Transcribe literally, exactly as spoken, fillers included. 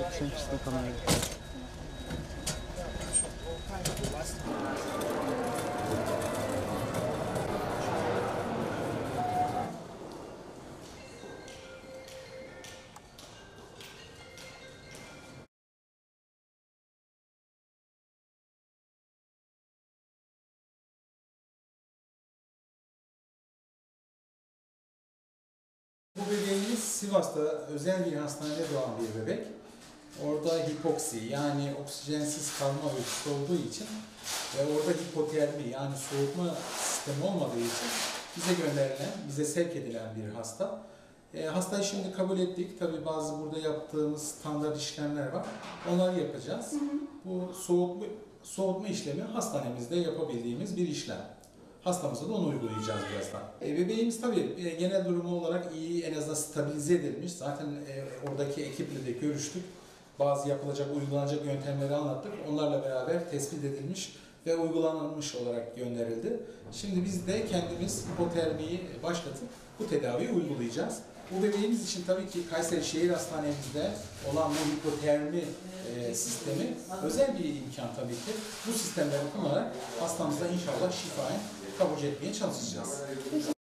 seksen kişide kamerayı. Bu bebeğimiz Sivas'ta özel bir hastanede doğan bir bebek. Orada hipoksi yani oksijensiz kalma öyküsü olduğu için ve orada hipotermi yani soğutma sistemi olmadığı için bize gönderilen, bize sevk edilen bir hasta. E, hastayı şimdi kabul ettik. Tabii bazı burada yaptığımız standart işlemler var. Onları yapacağız. Hı hı. Bu soğutma, soğutma işlemi hastanemizde yapabildiğimiz bir işlem. Hastamıza da onu uygulayacağız birazdan. E, bebeğimiz tabii e, genel durumu olarak iyi, en azından stabilize edilmiş. Zaten e, oradaki ekiple de görüştük. Bazı yapılacak, uygulanacak yöntemleri anlattık. Onlarla beraber tespit edilmiş ve uygulanmış olarak gönderildi. Şimdi biz de kendimiz hipotermiyi başlatıp bu tedaviyi uygulayacağız. Bu bebeğimiz için tabii ki Kayseri Şehir Hastanemizde olan bu hipotermi e, sistemi özel bir imkan tabii ki. Bu sistemleri kullanarak hastamıza inşallah şifayen kavuşturmaya çalışacağız.